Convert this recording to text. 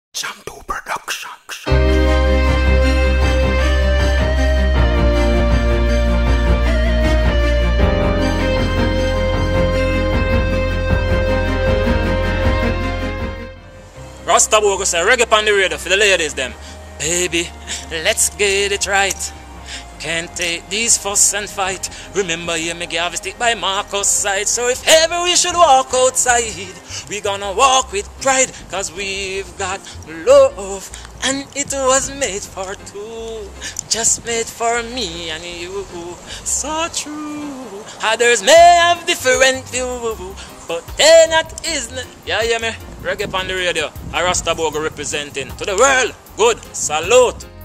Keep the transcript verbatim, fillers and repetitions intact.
Shampoo Production. Rasta Bogo say reggae on the radio for the ladies them. Baby, let's get it right. Can't take these fuss and fight. Remember you me give a stick by Marcus side. So if ever we should walk outside, we gonna walk with pride. Cause we've got love. And it was made for two. Just made for me and you. So true. Others may have different view, but they not is not. Yeah, yeah me. Reggae on the radio. A Rasta Bogo representing to the world. Good. Salute.